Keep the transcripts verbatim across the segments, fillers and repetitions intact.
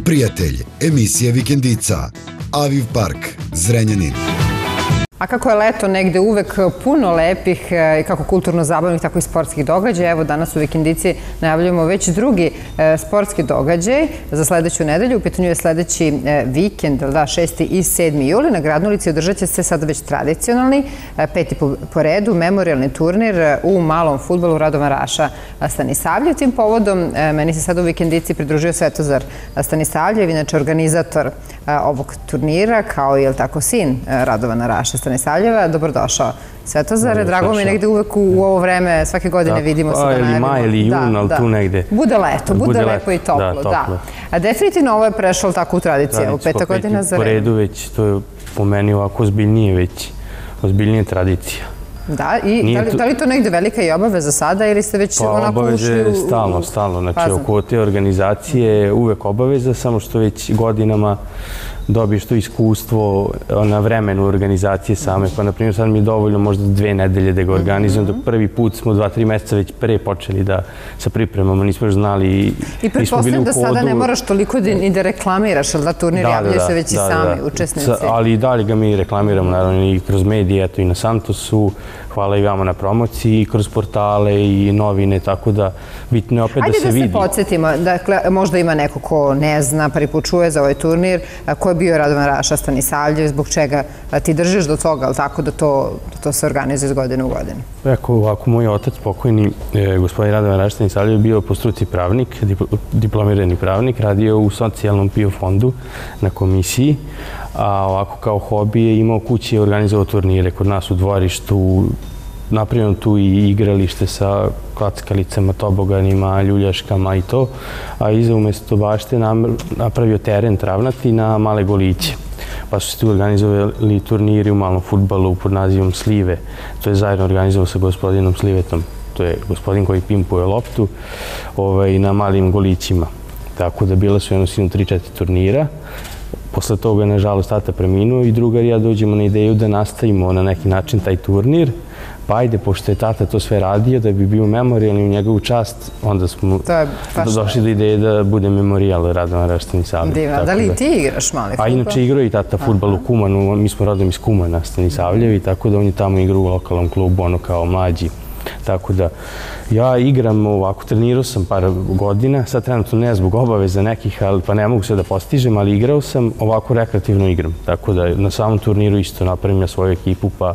Prijatelj, emisija Vikendica, Aviv Park, Zrenjanin. A kako je leto negde uvek puno lepih i kako kulturno-zabavnih, tako i sportskih događaja. Evo danas u Vikendici najavljujemo već drugi sportski događaj za sledeću nedelju. U pitanju je sledeći vikend, da, šesti i sedmi juli. Na Gradnoj ulici održat će se sada već tradicionalni, peti po redu, memorijalni turnir u malom fudbalu Radovan Raša Stanisavljev. Tim povodom meni se sada u Vikendici pridružio Svetozar Stanisavljev, inače organizator ovog turnira, kao i tako sin Radovana Raša Stanisavljeva. Dobrodošao, Svetozare. Drago mi je negde uvek u ovo vreme, svake godine vidimo se da najavimo. Ili maj ili jun, ali tu negde. Bude leto, bude lepo i toplo, da. A definitivno ovo je prešlo tako u tradiciju, u peta godina za redom. Po redu već, to je po meni ovako ozbiljnije već, ozbiljnije tradicija. Da, i da li to negde velika i obaveza sada ili ste već onako ušli u... Pa obaveza je stalno, stalno. Znači, oko te organizacije je uvek obaveza, samo što već godinama dobiješ to iskustvo na vremenu organizacije same. Pa, na primjer, sad mi je dovoljno možda dve nedelje da ga organizujem, dok prvi put smo dva, tri meseca već pre počeli da sa pripremama, nismo još znali. I pretpostavljam da sada ne moraš toliko ni da reklamiraš, ali da turnir javljaju se već i sami učesnici. Ali i dalje ga mi reklamiramo, naravno, i kroz medije, eto i na Santosu. Hvala i vama na promociji, kroz portale i novine, tako da bitno je opet da se vidi. Ajde da se podsjetimo, dakle, možda ima neko ko ne zna, prvi put čuje za ovaj turnir, ko je bio Radovan Raša Stanisavljev, zbog čega ti držiš do toga, ali tako da to se organizuje iz godine u godinu? Eko, ovako, moj otac, pokojni gospodin Radovan Raša Stanisavljev, bio po struci pravnik, diplomirani pravnik, radio u socijalnom P I O fondu na komisiji, a ovako kao hobi je imao kući i organizovao turnire kod nas u dvorištu, napravljeno tu i igralište sa klackalicama, toboganima, ljuljaškama i to, a iza umesto bašte napravio teren travnati na male goliće. Pa su se tu organizovali turniri u malom fudbalu pod nazivom Slive. To je zajedno organizovao sa gospodinom Slivetom. To je gospodin koji pimpuje loptu na malim golićima. Tako da bila su jedno sinu tri četiri turnira. Posle toga, nažalost, tata preminuo i drugar i ja dođemo na ideju da nastavimo na neki način taj turnir. Pa ajde, pošto je tata to sve radio, da bi bio memorijalni u njegovu čast, onda smo došli do ideje da bude memorijal Radovan Raša Stanisavljev. Divno. Da li i ti igraš mali fudbal? A inače igrao i tata fudbal u Kumanu, mi smo rodom iz Kumana Stanisavljevi, tako da on je tamo igrao u lokalnom klubu, ono kao mlađi. Tako da ja igram ovako, trenirao sam par godina, sad trenutno ne zbog obaveza nekih, pa ne mogu sve da postižem, ali igrao sam, ovako rekreativno igram. Tako da na samom turniru isto napravim ja svoju ekipu, pa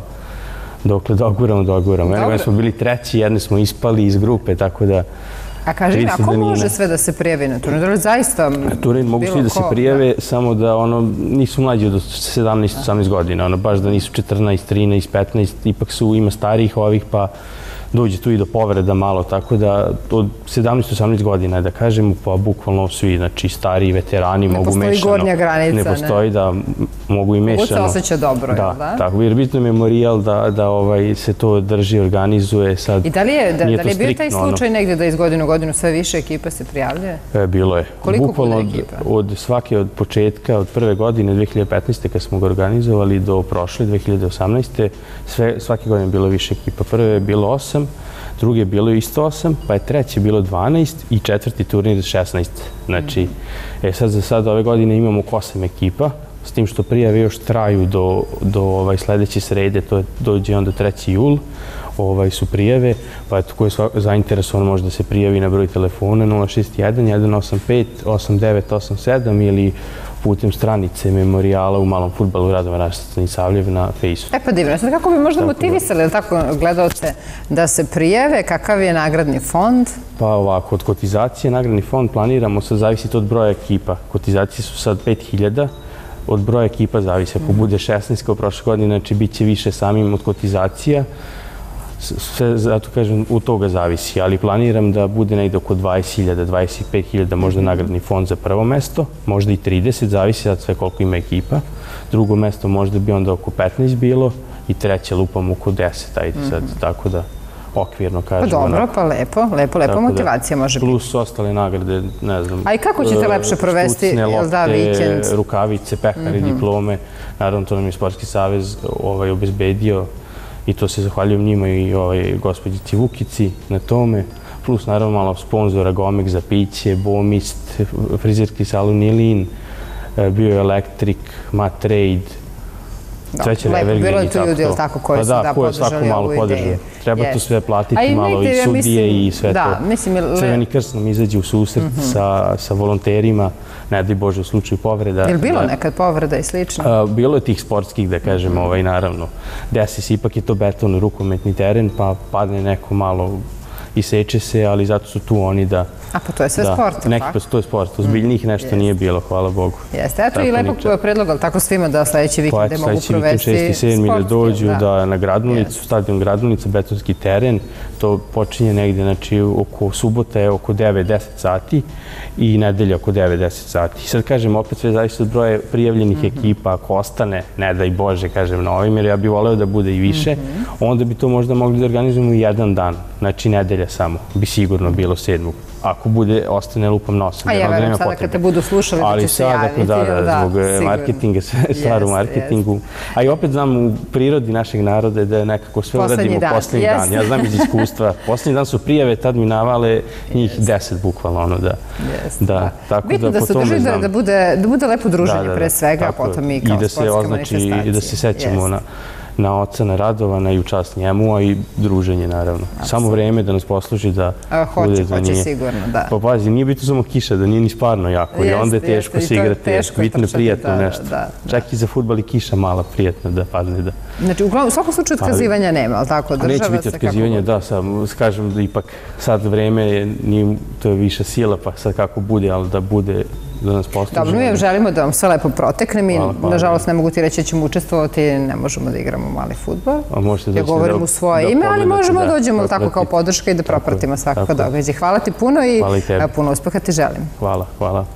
dokle doguramo, doguramo. Jednog smo bili treći, jedne smo ispali iz grupe, tako da... A kaži mi, ako može sve da se prijavi na turnir? Da li zaista bilo ko? Turnir mogu svi da se prijave, samo da nisu mlađi od sedamnaest osamnaest godina, baš da nisu četrnaest, trinaest, petnaest, ipak su, ima starijih ovih, pa dođe tu i do povreda malo, tako da od sedamnaest osamnaest godina, da kažemo, pa bukvalno svi, znači stariji veterani mogu mešano. Ne postoji gornja granica, ne? Ne postoji, da mogu i mešano. Mogu se osjeća dobro, jel da? Da, tako, jer bitno je memorijal da se to drži, organizuje, sad i da li je bio taj slučaj negde da iz godine u godinu sve više ekipa se prijavljuje? Bilo je. Koliko bude ekipa? Od svake, od početka, od prve godine, dve hiljade petnaeste. kad smo ga organizovali, do prošle, dve hiljade osamnaeste. svake godine je bilo više ekipa. Prve je bilo osam, drugi je bilo isto osam, pa je treći bilo dvanaest i četvrti turnir šesnaest. Znači, e sad za sad ove godine imamo osam ekipa, s tim što prijave još traju do sledeće srede, to dođe onda treći jul, su prijave, pa eto, ko je zainteresovan može da se prijavi na broj telefona nula šest jedan jedan osam pet osam devet osam sedam ili putem stranice memorijala u malom fudbalu Radovan Raša Stanisavljev na Facebooku. E pa divno, sad kako bi možda motivisali gledaoce da se prijave, kakav je nagradni fond? Pa ovako, od kotizacije nagradni fond planiramo, sad zavisi to od broja ekipa. Kotizacije su sad pet hiljada, od broja ekipa zavisi. Ako bude šesnaest kao prošle godine, znači bit će više samim od kotizacija. Sve, zato kažem, u toga zavisi, ali planiram da bude negde oko dvadeset hiljada, dvadeset pet hiljada možda nagradni fond za prvo mesto, možda i trideset, zavisi sad sve koliko ima ekipa. Drugo mesto možda bi onda oko petnaest bilo i treće lupam oko deset, ajde sad, tako da okvirno kažem. Pa dobro, pa lepo, lepo, lepo motivacija može biti. Plus ostale nagrade, ne znam. A i kako ćete lepše provesti, jel da, vikend? Rukavice, pehare, diplome, naravno to nam je Sportski savez obezbedio i to se zahvaljujem njima i gospođici Vukici na tome. plus naravno malo sponzora, Gomek za piće, Bomist, frizerski salon Ilin, bio je Elektrik, Matrade, Treće Revergeni. Bilo je tu ljudi, ili tako, koji su da podržali ovu ideju. Treba to sve platiti malo i sudije i sve to. Crveni krst nam izađe u susret sa volonterima, ne daj Bože u slučaju povreda. Je li bilo nekad povreda i slično? Bilo je tih sportskih, da kažem, naravno. Desi se, ipak je to beton, rukometni teren, pa padne neko malo i seče se, ali zato su tu oni da... A pa to je sve sport, tako? Neki pa to je sport. Ozbiljnijih nešto nije bilo, hvala Bogu. Jeste, eto i lepog predloga, ali tako svima da sledeći vikende mogu provesti sportski. šesti sedmi da dođu na Gradnulicu, stadion Gradnulica, betonski teren. To počinje negde, znači oko subota je oko devet do deset sati i nedelja oko devet do deset sati. Sad kažem, opet sve zavisi od broja prijavljenih ekipa, ako ostane, ne daj Bože, kažem, na ovim, jer ja bih voleo da bude i više, onda bi to možda mogli da organizujemo i jedan dan, znači nedelja samo, bi sigurno bilo sedmog. Ako bude, ostane lupam nosom. A ja verujem sada kad te budu slušali da će se javiti. Ali sada, da, zbog marketinga, stvar u marketingu. A i opet znam u prirodi našeg naroda da nekako sve uradimo posljednji dan. Ja znam iz iskustva. Posljednji dan su prijave, tad mi navale njih deset bukvalno, ono da. Bitno da se drži da bude lepo druženje pre svega, a potom i kao sportska manifestacija. I da se sećamo na oca, na Radovana i u čast njemu, a i druženje, naravno. Samo vreme da nas posluži da bude za nije. Hoće, sigurno, da. Pa pazi, nije bitno samo kiša, da nije ni sparno jako i onda je teško se igrati. Bitno je prijatno nešto. Čak i za fudbal i kiša mala prijatno da padne. Znači, u svakom slučaju otkazivanja nema, ali tako? Neće biti otkazivanja, da, kažem da ipak sad vreme, to je viša sila, pa sad kako bude, ali da bude da nas posluži. Dobro, mi želimo da vam sve lepo protekne. Mi, nažalost, ne mogu ti reći da ćemo učestvovati, ne možemo da igramo mali fudbal. Ja govorim u svoje ime, ali možemo da dođemo tako kao podrška i da propratimo svakako događaj. Hvala ti puno i puno uspeha ti želim. Hvala, hvala.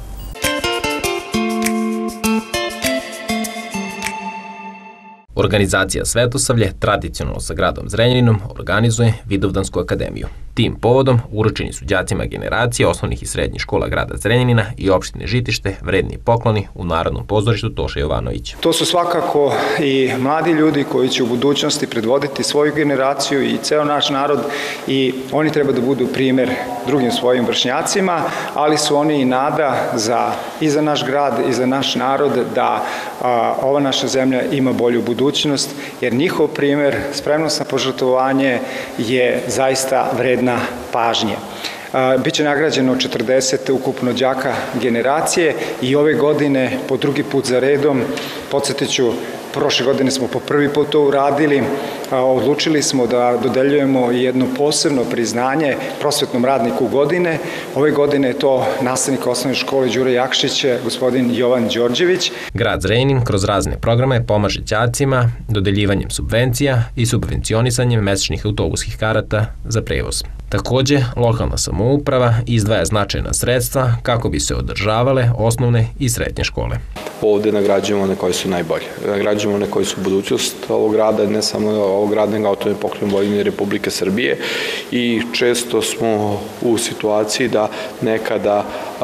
Organizacija Svetosavlje, tradicionalno sa gradom Zrenjaninom, organizuje Vidovdansku akademiju. Tim povodom uručeni su đacima generacije osnovnih i srednjih škola grada Zrenjanina i opštine Žitište vredni pokloni u Narodnom pozorištu Toša Jovanovića. To su svakako i mladi ljudi koji će u budućnosti predvoditi svoju generaciju i ceo naš narod i oni treba da budu primer drugim svojim vršnjacima, ali su oni i nada i za naš grad i za naš narod da ova naša zemlja ima bolju budućnost, jer njihov primer, spremnost na požrtvovanje je zaista vredna pažnje. Biće nagrađeno četrdeset ukupno đaka generacije i ove godine po drugi put za redom, podsjetit ću, prošle godine smo po prvi put to uradili, odlučili smo da dodeljujemo jedno posebno priznanje prosvetnom radniku godine. Ove godine je to nastavnik osnovne škole Đure Jakšić, gospodin Jovan Đorđević. Grad Zrenjanin kroz razne programe pomaže đacima dodeljivanjem subvencija i subvencionisanjem mesečnih autobuskih karata za prevoz. Takođe, lokalna samouprava izdvaja značajna sredstva kako bi se održavale osnovne i srednje škole. Ovde nagrađujemo one koji su najbolji. Nagrađujemo one koji su budućnost ovog grada, ne samo ovog grada, nego Autonomne pokrajine Vojvodine i Republike Srbije i često smo u situaciji da nekada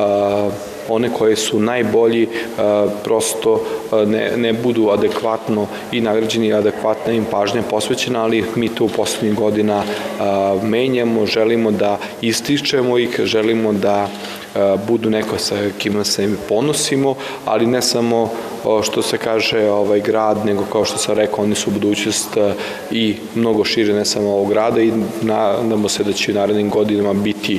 one koje su najbolji prosto ne budu adekvatno i nagrađeni, adekvatna im pažnja posvećena, ali mi to u poslednjih godina menjamo, želimo da ističemo ih, želimo da budu neko sa kima se ponosimo, ali ne samo što se kaže ovaj grad, nego kao što sam rekao, oni su budućnost i mnogo šire, ne samo ovog grada i nadamo se da će u narednim godinama biti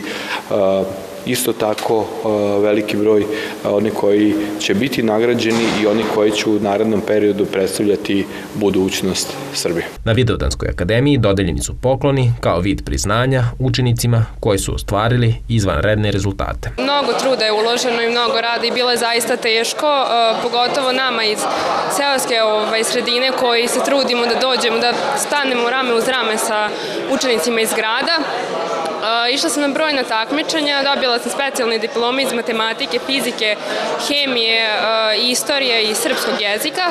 isto tako veliki broj oni koji će biti nagrađeni i oni koji će u narednom periodu predstavljati budućnost Srbije. Na Vidovdanskoj akademiji dodeljeni su pokloni kao vid priznanja učenicima koji su ostvarili izvanredne rezultate. Mnogo truda je uloženo i mnogo rada i bilo je zaista teško, pogotovo nama iz seoske sredine koji se trudimo da dođemo, da stanemo rame uz rame sa učenicima iz grada. Išla sam na brojna takmičenja, dobila sam specijalne diplome iz matematike, fizike, hemije, istorije i srpskog jezika.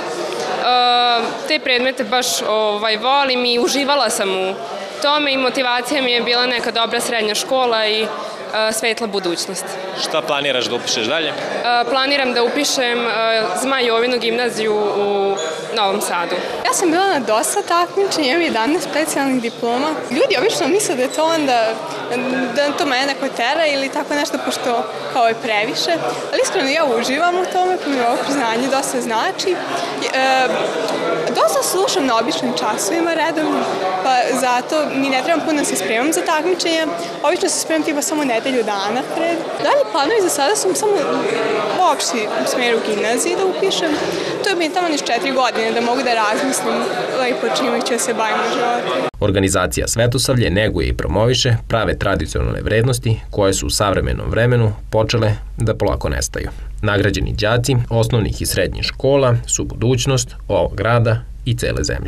Te predmete baš volim i uživala sam u tome i motivacija mi je bila neka dobra srednja škola i svetla budućnost. Šta planiraš da upišeš dalje? Planiram da upišem Zmaj Jovinu gimnaziju u Novom Sadu. Ja sam bila na dosta takmičenja, imam jedanaest specijalnih diploma. Ljudi obično misle da je to onda, da to mene neko tera ili tako nešto, pošto kao je previše. Ali iskreno ja uživam u tome, pa mi ovo priznanje dosta znači. E, dosta slušam na običnim časovima redovno, pa zato mi ne trebam puno da se spremam za takmičenja. Obično se spremam tipa samo nedelju dana pred. Dalje planovi za sada sam samo u opšti smeru gimnaziji da upišem. To je mi tamo niš četiri godine da mogu da razmislim lepo čime ću se bavim u životu. Organizacija Svetosavlje neguje i promoviše prave tradicionalne vrednosti koje su u savremenom vremenu počele da polako nestaju. Nagrađeni đaci osnovnih i srednjih škola su budućnost ovog grada i cele zemlje.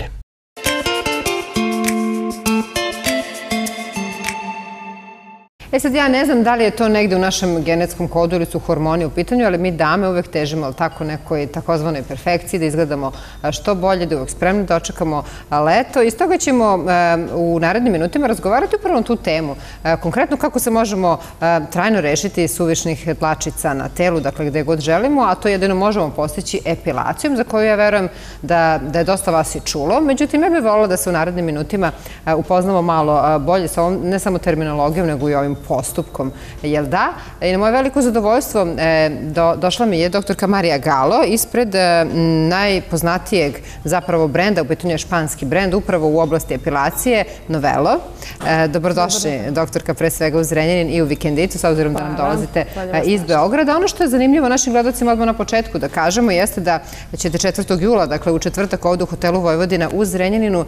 E sad, ja ne znam da li je to negde u našem genetskom kodu ili su hormoni u pitanju, ali mi dame uvek težimo tako nekoj takozvanoj perfekciji, da izgledamo što bolje, da uvek spremno da očekamo leto. I stoga ćemo u narednim minutima razgovarati upravo na tu temu. Konkretno kako se možemo trajno rešiti suvišnih dlačica na telu, dakle gde god želimo, a to jedino možemo postići epilacijom, za koju ja verujem da, da je dosta vas i čulo. Međutim, ja bih volila da se u narednim minutima upoznamo malo bolje sa ovom, ne samo terminologijom, nego i ovim postupkom, jel da? I na moje veliko zadovoljstvo došla mi je doktorka Marija Galo ispred najpoznatijeg zapravo brenda, u pitanju je španski brend, upravo u oblasti epilacije, Novelo. Dobrodošli, doktorka, pre svega u Zrenjanin i u Vikendicu, s obzirom da nam dolazite iz Beograda. Ono što je zanimljivo našim gledalcima odmah na početku da kažemo jeste da ćete četvrtog jula, dakle u četvrtak ovdje u hotelu Vojvodina u Zrenjaninu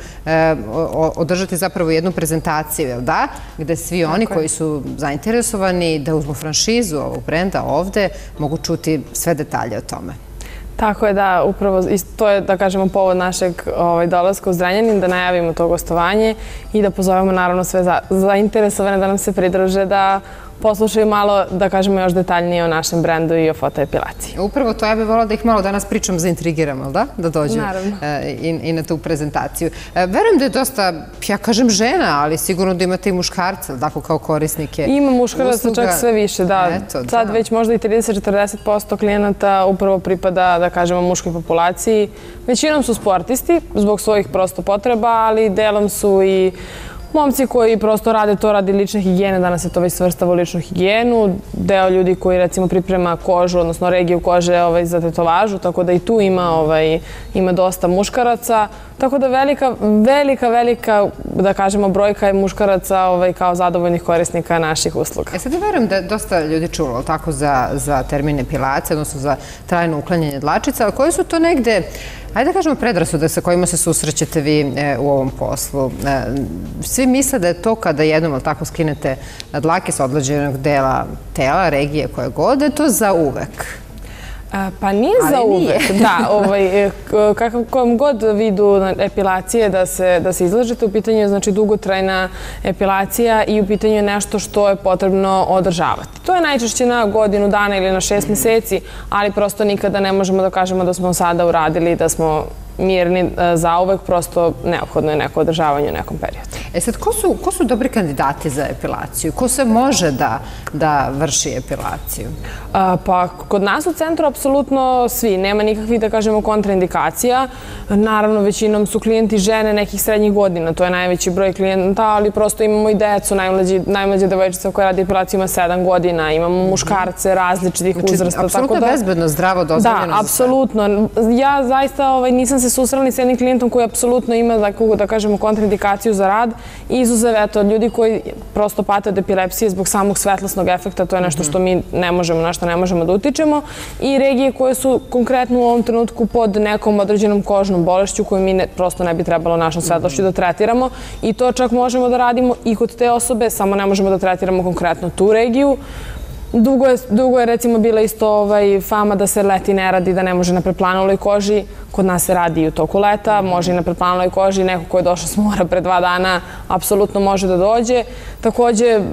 održati zapravo jednu prezentaciju, jel da? Gde svi oni koji su zainteresovani da uzmu franšizu ovog brenda ovde, mogu čuti sve detalje o tome. Tako je, da, upravo to je, da kažemo, povod našeg dolaska u Zrenjanin, da najavimo to gostovanje i da pozovemo naravno sve zainteresovane da nam se pridruže, da poslušaju malo, da kažemo, još detaljnije o našem brendu i o fotoepilaciji. Upravo to, ja bih volila da ih malo danas pričam zaintrigiram, ali da? Da dođu i na tu prezentaciju. Verujem da je dosta, ja kažem žena, ali sigurno da imate i muškarce, ali tako kao korisnike usluga. Ima muškaraca čak sve više, da. Sad već možda i trideset do četrdeset posto klijenata upravo pripada, da kažemo, muškoj populaciji. Većinom su sportisti zbog svojih prosto potreba, ali delom su i momci koji prosto rade to radi lične higijene, danas se to već svrstava u ličnu higijenu, deo ljudi koji recimo priprema kožu, odnosno regiju kože za tetovažu, tako da i tu ima dosta muškaraca. Tako da velika, velika, velika, da kažemo, brojka je muškaraca kao zadovoljnih korisnika naših usluga. E sad ja verujem da je dosta ljudi čulo tako za termin epilacije, odnosno za trajno uklanjanje dlačica, ali koji su to negde, ajde da kažemo, predrasude sa kojima se susrećete vi u ovom poslu? Svi misle da je to kada jednom, ali tako, skinete dlake sa odlađenog dela tela, regije koje god, je to za uvek. Pa nije za uvek, da. Kakvom god vidu epilacije da se izlažete, u pitanju je znači dugotrajna epilacija i u pitanju je nešto što je potrebno održavati. To je najčešće na godinu dana ili na šest meseci, ali prosto nikada ne možemo da kažemo da smo sada uradili, da smo mirni za uvek, prosto neophodno je neko održavanje u nekom periodu. E sad, ko su dobri kandidati za epilaciju? Ko se može da vrši epilaciju? Pa, kod nas u centru apsolutno svi. Nema nikakvih, da kažemo, kontraindikacija. Naravno, većinom su klijenti žene nekih srednjih godina. To je najveći broj klijenta, ali prosto imamo i decu. Najmlađa devojčica koja radi epilaciju ima sedam godina. Imamo muškarce različitih uzrasta. Apsolutno je bezbedno, zdravo, dozvoljeno za sve. Da, apsolutno. Ja zaista nisam se susrela s jednim klijentom koji apsolutno ima, da kažemo, kontraindikaciju za rad i izuzev, eto, ljudi koji prosto pate od epilepsije zbog samog svetlosnog efekta, to je nešto što mi ne možemo, na što ne možemo da utičemo, i regije koje su konkretno u ovom trenutku pod nekom određenom kožnom bolešću koju mi prosto ne bi trebalo našom svetlošću da tretiramo, i to čak možemo da radimo i kod te osobe, samo ne možemo da tretiramo konkretno tu regiju. Dugo je recimo bila isto fama da se leti ne radi, da ne može na preplanuloj koži. Kod nas se radi i u toku leta, može i na preplanuloj koži. Neko ko je došao s mora pre dva dana apsolutno može da dođe. Takođe,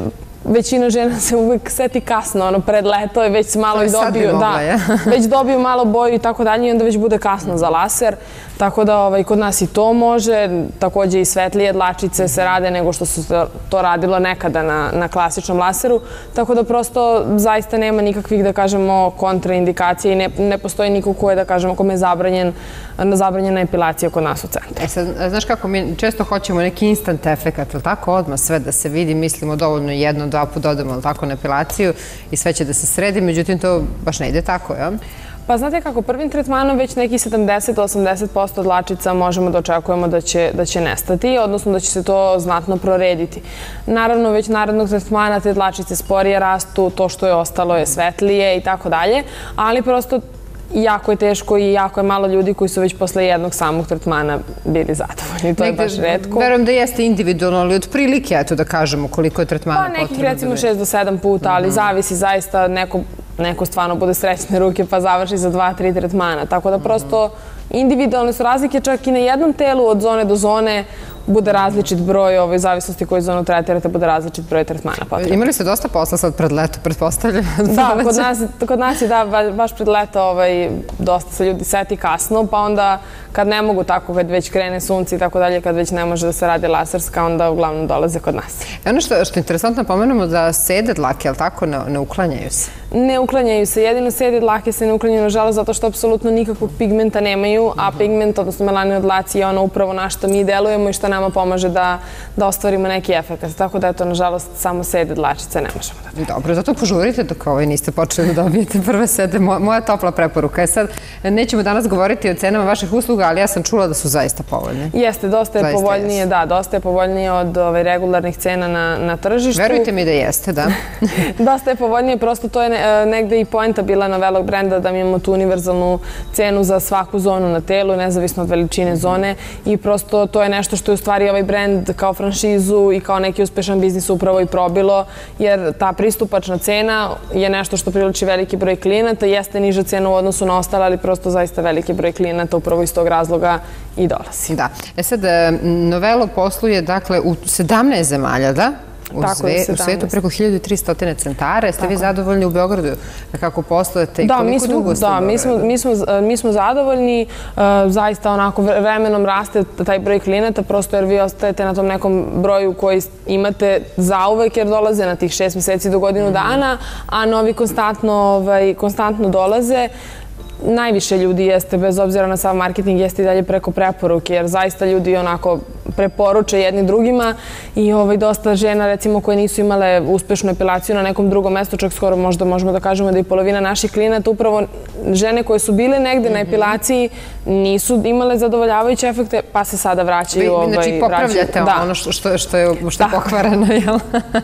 većina žena se uvek seti kasno, ono, pred leto je već malo i dobiju, da, već dobiju malo boju i tako dalje i onda već bude kasno za laser. Tako da ovaj, kod nas i to može, takođe i svetlije dlačice se rade nego što su to radilo nekada na, na klasičnom laseru, tako da prosto zaista nema nikakvih, da kažemo, kontraindikacije i ne, ne postoji niko ko je, da kažemo, kome je zabranjen, zabranjena epilacija kod nas u centru. E sad, znaš kako, mi često hoćemo neki instant efekat, ili tako, odmah sve da se vidi, mislimo dovoljno jedno, dva puta odemo, ili tako, na epilaciju i sve će da se sredi, međutim to baš ne ide tako, jel? Pa znate kako, prvim tretmanom već neki sedamdeset do osamdeset posto dlačica možemo da očekujemo da će, da će nestati, odnosno da će se to znatno prorediti. Naravno, već narednog tretmana te dlačice sporije rastu, to što je ostalo je svetlije i tako dalje, ali prosto jako je teško i jako je malo ljudi koji su već posle jednog samog tretmana bili zadovoljni. To je baš retko. Verujem da jeste individualno, ali otprilike, eto da kažemo koliko je tretmana potrebno. Pa nekih recimo šest do sedam puta, ali zavisi zaista, neko, neko stvarno bude srećne ruke pa završi za dva, tri tretmana. Tako da prosto individualne su razlike, čak i na jednom telu od zone do zone bude različit broj, ovoj zavisnosti koju zonu tretirate, bude različit broj tretmana potrebno. Imali ste dosta posla sad pred leto, pretpostavljam? Da, kod nas, kod nas je da, baš pred leto ovaj, dosta se ljudi seti kasno, pa onda kad ne mogu tako, kad već krene sunce i tako dalje, kad već ne može da se radi laserska, onda uglavnom dolaze kod nas. I ono što, što je interesantno pomenemo da sede dlake, ali tako, ne, ne uklanjaju se? Ne uklanjaju se, jedino sede dlake se ne uklanjaju, nažalost, zato što apsolutno nikakvog pigmenta nemaju, a pigment, odnosno melanin od dlaci je ono upravo na što mi delujemo i što nama pomaže da, da ostvarimo neki efekt. Tako da, eto, nažalost, samo sede dlačice ne možemo da dajemo. Dobro, zato požurite dok ovaj niste počeli da dobijete prve sede. Moja topla preporuka je sad, nećemo danas govoriti o cenama vaših usluga, ali ja sam čula da su zaista povoljne. Jeste, dosta je povoljnije, da, dosta je povoljnije od ove, regularnih cena na, na tržištu. Verujte mi da jeste, da. Dosta je povoljnije, prosto to je ne, negde i poenta bila Novelog brenda da mi imamo tu univerzalnu cenu za svaku zonu na telu, nezavisno od veličine zone i prosto to je nešto što je u stvari ovaj brend kao franšizu i kao neki uspešan biznis upravo i probilo, jer ta pristupačna cena je nešto što privlači veliki broj klijenata, jeste niža cena u odnosu na ostale, ali prosto zaista veliki broj klijenata upravo iz tog razloga i dolazi. Da. E sad, Novelo posluje dakle u sedamnaest zemalja, da? U, sve, u svetu preko hiljadu tristo centara. Jeste vi zadovoljni u Beogradu kako poslujete i da, koliko mi smo, dugo ste da, u Beogradu? mi smo, mi, smo, mi smo zadovoljni. Uh, zaista onako vremenom raste taj broj klijenata, prosto jer vi ostajete na tom nekom broju koji imate zauvek jer dolaze na tih šest meseci do godinu dana, a novi konstantno, ovaj, konstantno dolaze. Najviše ljudi jeste, bez obzira na sav marketing, jeste i dalje preko preporuke, jer zaista ljudi onako preporuče jedni drugima i ovaj, dosta žena, recimo, koje nisu imale uspešnu epilaciju na nekom drugom mestu, čak skoro možda možemo da kažemo da i polovina naših klijenata, upravo žene koje su bile negde na epilaciji, nisu imale zadovoljavajuće efekte, pa se sada vraćaju. Vi, znači, popravljate ono što, što, što je, što je pokvareno, jel?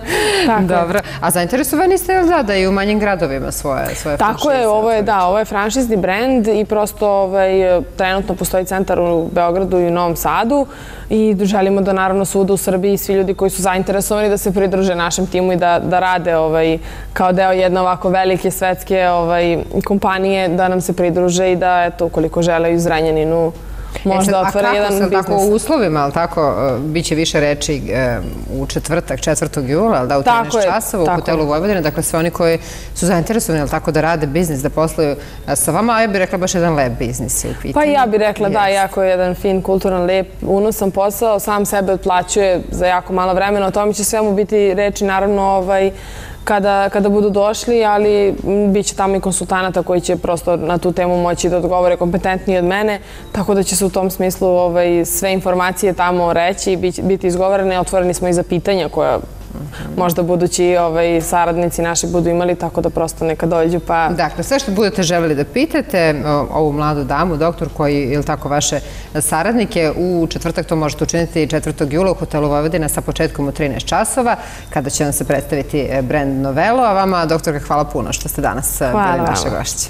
Dobro. A zainteresovani ste, jel da, da i u manjim gradovima svoje, svoje franšize? Tako je, ovo je, da, ovo je franšizni brend i prosto ovaj, trenutno postoji centar u Beogradu i u Novom Sadu i želimo da naravno svuda u Srbiji svi ljudi koji su zainteresovani da se pridruže našem timu i da, da rade ovaj, kao deo jedne ovako velike svetske ovaj, kompanije, da nam se pridruže i da, eto, ukoliko žele u Zrenjaninu možda otvore jedan biznis. A kako se tako u uslovima, ali tako, bit će više reči u četvrtak, četvrtog jula, ali da, u trinaest časova u hotelu Vojvodine, dakle sve oni koji su zainteresovani, ali tako, da rade biznis, da posluju sa vama, a ja bih rekla baš jedan lep biznis je u pitanju. Pa ja bih rekla da, jako je jedan fin, kulturan, lep, unosan posao, sam sebe otplaćuje za jako malo vremena, o tome će svemu biti reči, naravno, ovaj, Kada, kada budu došli, ali bit će tamo i konsultanata koji će prosto na tu temu moći da odgovore kompetentniji od mene, tako da će se u tom smislu ovaj, sve informacije tamo reći i biti izgovorene. Otvoreni smo i za pitanja koja možda budući ovaj, saradnici naši budu imali, tako da prosto neka dođu pa... Dakle, sve što budete želeli da pitate ovu mladu damu, doktor, koji, ili tako, vaše saradnike, u četvrtak to možete učiniti četvrtog jula u hotelu Vojvodina sa početkom u trinaest časova, kada će vam se predstaviti brend Novelo. A vama, doktorka, hvala puno što ste danas bili naše gošće.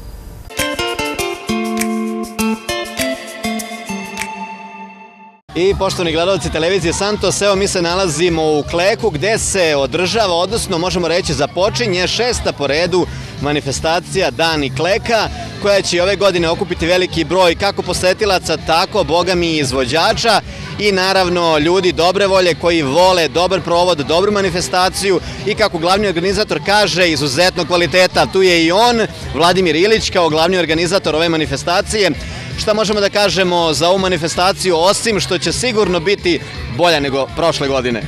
I poštovani gledalci televizije Santos, evo mi se nalazimo u Kleku gde se održava, odnosno možemo reći započinje šesta po redu manifestacija Dani Kleka. koja će ove godine okupiti veliki broj kako posetilaca, tako, boga mi, i izvođača i naravno ljudi dobre volje koji vole dobar provod, dobru manifestaciju i kako glavni organizator kaže, izuzetno kvaliteta. Tu je i on, Vladimir Ilić, kao glavni organizator ove manifestacije. Šta možemo da kažemo za ovu manifestaciju, osim što će sigurno biti bolja nego prošle godine?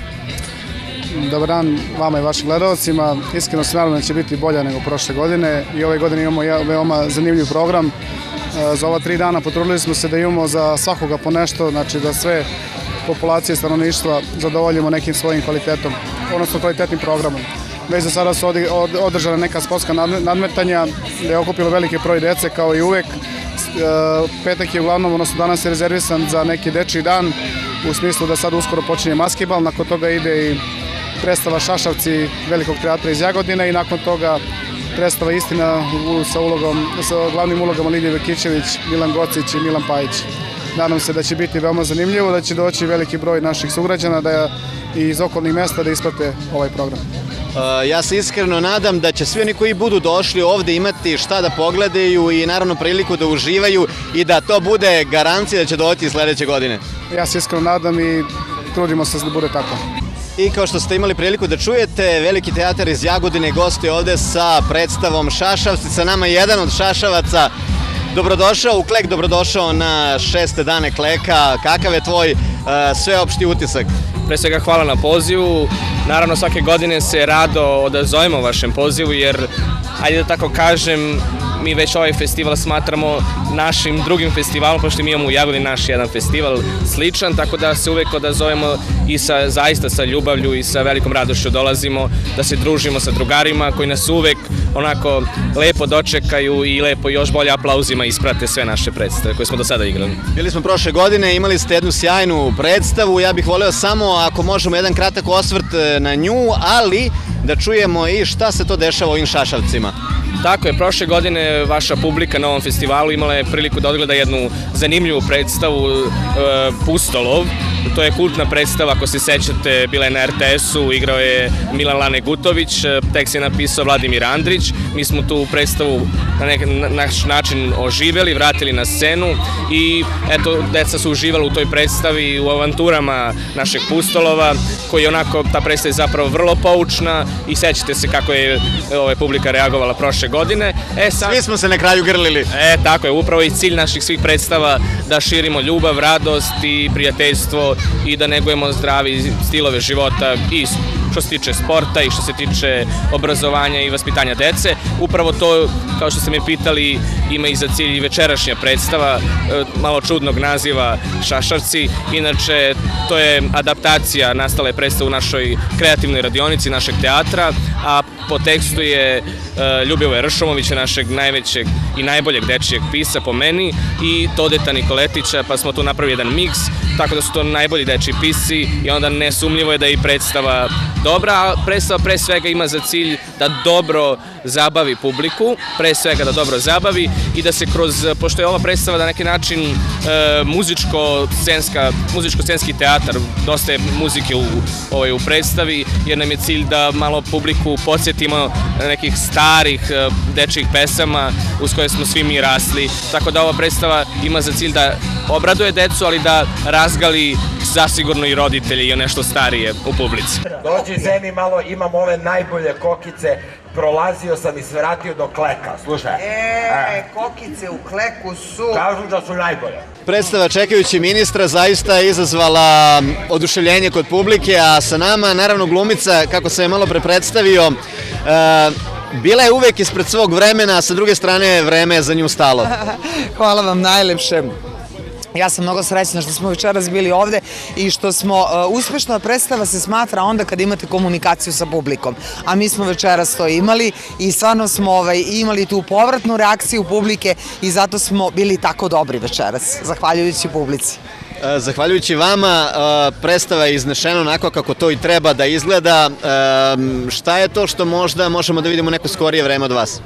Dobar dan vama i vašim gledalcima. Iskreno se nadam da će biti bolja nego prošle godine i ove godine imamo veoma zanimljiv program. Za ova tri dana potrudili smo se da imamo za svakoga po nešto, znači da sve populacije stanovništva zadovoljimo nekim svojim kvalitetom, odnosno kvalitetnim programom. Već za sada su održana neka sportska nadmetanja gde je okupilo veliki broj dece kao i uvek. Petak je uglavnom, odnosno danas je rezervisan za neki dečiji dan, u smislu da sad uskoro počinje maskibal, nakon toga ide i predstava Šašavci Velikog teatra iz Jagodine i nakon toga predstava Istina sa, ulogom, sa glavnim ulogama Lidije Vekićević, Milan Gocić i Milan Pajić. Nadam se da će biti veoma zanimljivo, da će doći veliki broj naših sugrađana da i iz okolnih mesta da isprate ovaj program. Ja se iskreno nadam da će svi oni koji budu došli ovde imati šta da pogledaju i naravno priliku da uživaju i da to bude garancija da će doći sledeće godine. Ja se iskreno nadam i trudimo se da bude tako. I kao što ste imali priliku da čujete, Veliki teatar iz Jagodine gostuje ovde sa predstavom Šašavci. Sa nama je jedan od Šašavaca. Dobrodošao u Klek, dobrodošao na šeste dane Kleka. Kakav je tvoj sveopšti utisak? Pre svega hvala na pozivu. Naravno svake godine se rado odazovemo vašem pozivu jer, ajde da tako kažem, mi već ovaj festival smatramo našim drugim festivalom, pošto mi imamo u Jagodini naš jedan festival sličan, tako da se uvek odazovemo i sa, zaista sa ljubavlju i sa velikom radošću dolazimo da se družimo sa drugarima koji nas uvek onako lepo dočekaju i lepo još bolje aplauzima isprate sve naše predstave koje smo do sada igrali. Bili smo prošle godine, imali ste jednu sjajnu predstavu, ja bih voleo samo ako možemo jedan kratak osvrt na nju, ali da čujemo i šta se to dešava ovim Šašavcima. Tako je, prošle godine vaša publika na ovom festivalu imala je priliku da odgleda jednu zanimljivu predstavu Pustolov. To je kultna predstava, ako se sećate, bila je na er te esu, igrao je Milan Lane Gutović, tekst je napisao Vladimir Andrić. Mi smo tu predstavu na naš način oživeli, vratili na scenu i eto, deca su uživala u toj predstavi, u avanturama našeg Pustolova, koji je onako, ta predstava je zapravo vrlo poučna i sećate se kako je publika reagovala prošle godine. Svi smo se na kraju grlili. E, tako je, upravo i cilj naših svih predstava da širimo ljubav, radost i prijateljstvo i da negujemo zdravi stilove života i što se tiče sporta i što se tiče obrazovanja i vaspitanja dece. Upravo to, kao što ste me pitali, ima i za cilj i večerašnja predstava, malo čudnog naziva Šašavci. Inače, to je adaptacija, nastala je predstava u našoj kreativnoj radionici našeg teatra, a po tekstu je Ljubivoja Ršumovića, našeg najvećeg i najboljeg dečijeg pisa po meni, i Todeta Nikoletića, pa smo tu napravili jedan miks, tako da su to najbolji dečiji pisci i onda nesumnjivo je da je i predstava dobra, a predstava pre svega ima za cilj da dobro zabavi publiku, pre svega da dobro zabavi i da se kroz, pošto je ova predstava na neki način muzičko-scenski teatar, dosta je muzike u predstavi, jer nam je cilj da malo publiku podsjetimo nekih starih dečijih pesama uz koje smo svi mi rasli, tako da ova predstava ima za cilj da obraduje decu, ali da razgali zasigurno i roditelje i nešto starije u publici. Dođi zemi malo, imam ove najbolje kokice, prolazio sam i svratio do Kleka, slušaj. E, kokice u Kleku su... Kažu da su najbolje. Predstava Čekajući ministra zaista je izazvala oduševljenje kod publike, a sa nama, naravno, glumica, kako sam je malo pre predstavio, bila je uvek ispred svog vremena, a sa druge strane vreme je za nju stalo. Hvala vam najlepše. Ja sam mnogo srećna što smo večeras bili ovde i što smo, uspešna predstava se smatra onda kad imate komunikaciju sa publikom, a mi smo večeras to imali i stvarno smo imali tu povratnu reakciju publike i zato smo bili tako dobri večeras, zahvaljujući publici. Zahvaljujući vama, predstava je iznešena onako kako to i treba da izgleda. Šta je to što možda možemo da vidimo neko skorije vreme od vas?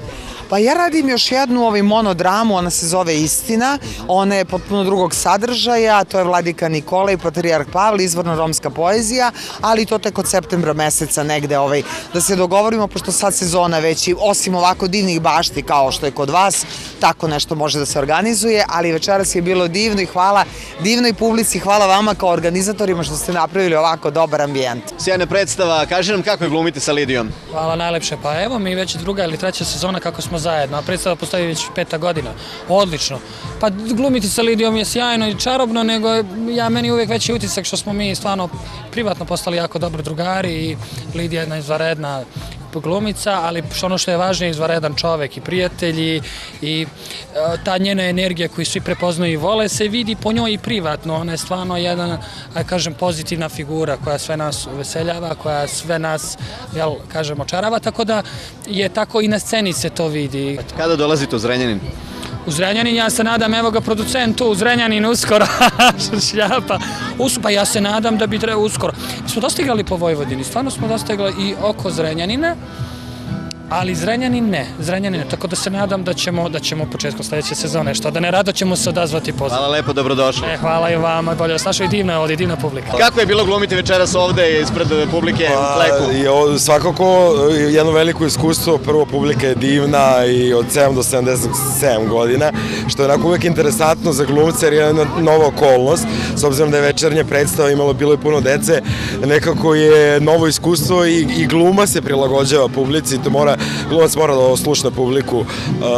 Pa ja radim još jednu ovaj monodramu, ona se zove Istina, ona je potpuno drugog sadržaja, to je Vladika Nikola i Patrijarh Pavle, izvorno romska poezija, ali to tek od septembra meseca negde ovaj, da se dogovorimo, pošto sad sezona već i osim ovako divnih bašti kao što je kod vas, tako nešto može da se organizuje, ali večeras je bilo divno i hvala divnoj publici, hvala vama kao organizatorima što ste napravili ovako dobar ambijent. Sjajna predstava, kaži nam kako je glumite sa Lidijom? Hvala najlepše, pa evo mi već druga ili treća sezona kako smo zajedno, a predstava postoji već peta godina, odlično. Pa glumiti sa Lidijom je sjajno i čarobno, nego ja meni uvijek veći utisak što smo mi stvarno privatno postali jako dobri drugari i Lidija je jedna izvanredna glumica, ali ono što je važnije, izvanredan čovek i prijatelji i ta njena energija koju svi prepoznaju i vole se vidi po njoj i privatno. Ona je stvarno jedna, aj kažem, pozitivna figura koja sve nas uveseljava, koja sve nas, jel, kažem, očarava, tako da je tako i na sceni se to vidi. Kada dolazite u Zrenjanin? U Zrenjanin, ja se nadam, evo ga producent tu u Zrenjanin uskoro, šljapa, pa ja se nadam da bi trebao uskoro. Mi smo dosta igrali po Vojvodini, stvarno smo dosta igrali i oko Zrenjanina, ali Zrenjanin ne, Zrenjanin ne, tako da se nadam da ćemo, da ćemo početkom sledeće sezone, što da ne rado ćemo se odazvati poziv. Hvala lepo, dobrodošli. E, hvala i vama, bolje vas našao i divna je ovdje, divna publika. Kako je bilo glumiti večeras ovde ispred publike u Pleku? Svakako jedno veliko iskustvo, prvo publika je divna i od sedam do sedamdeset sedam godina, što je onako uvek interesantno za glumce jer je jedna nova okolnost, s obzirom da je večernja predstava imalo bilo i puno dece, nekako je novo iskustvo i, i gluma se prilagođava publici, to mora glumac mora da oslušna publiku uh,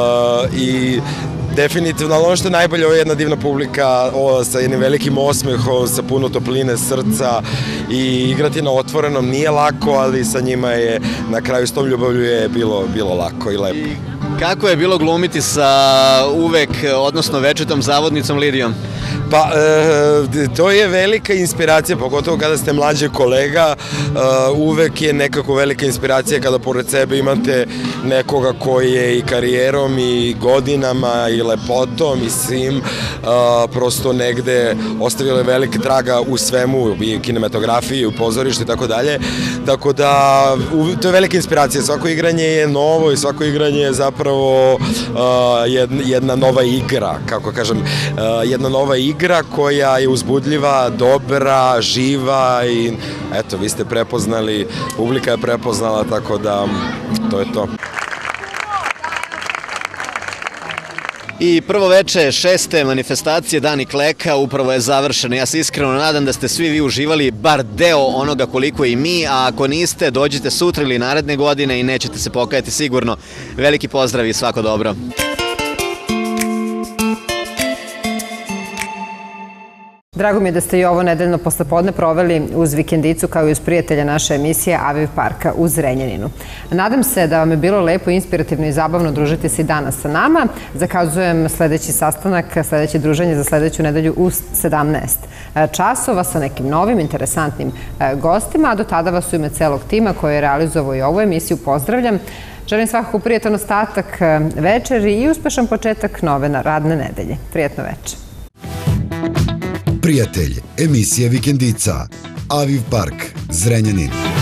i definitivno, ali ono što je najbolje, ovo je jedna divna publika o, sa jednim velikim osmehom, sa puno topline srca i igrati na otvorenom nije lako, ali sa njima je na kraju s tom ljubavlju je bilo, bilo lako i lepo. I kako je bilo glumiti sa uvek, odnosno večitom zavodnicom Lidijom? Pa, e, to je velika inspiracija, pogotovo kada ste mlađi kolega, e, uvek je nekako velika inspiracija kada pored sebe imate nekoga koji je i karijerom i godinama i lepotom i svim, e, prosto negde ostavile velike traga u svemu, i kinematografiji, i u pozorištu i tako dalje, tako da u, to je velika inspiracija, svako igranje je novo i svako igranje je zapravo e, jedna, jedna nova igra, kako kažem, e, jedna nova igra igra koja je uzbudljiva, dobra, živa i eto, vi ste prepoznali, publika je prepoznala, tako da to je to. I prvo veče šeste manifestacije Dani Kleka upravo je završeno. Ja se iskreno nadam da ste svi vi uživali bar deo onoga koliko i mi, a ako niste, dođite sutra ili naredne godine i nećete se pokajati sigurno. Veliki pozdrav i svako dobro. Drago mi je da ste i ovo nedeljno poslepodne proveli uz vikendicu kao i uz prijatelja naše emisije Aviv Parka u Zrenjaninu. Nadam se da vam je bilo lepo, inspirativno i zabavno družiti se i danas sa nama. Zakazujem sledeći sastanak, sledeće druženje za sledeću nedelju u sedamnaest časova sa nekim novim, interesantnim gostima, a do tada vas u ime celog tima koji je realizovao i ovu emisiju pozdravljam. Želim svakako prijatan ostatak večeri i uspešan početak nove radne nedelje. Prijatno večer. Prijatelj, emisija Vikendica, Aviv Park, Zrenjanin.